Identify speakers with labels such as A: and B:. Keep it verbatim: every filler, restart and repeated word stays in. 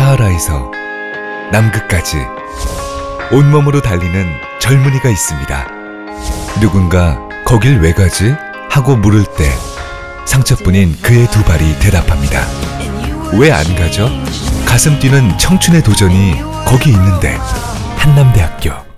A: 사하라에서 남극까지 온몸으로 달리는 젊은이가 있습니다. 누군가 거길 왜 가지? 하고 물을 때 상처뿐인 그의 두 발이 대답합니다. 왜 안 가죠? 가슴 뛰는 청춘의 도전이 거기 있는데. 한남대학교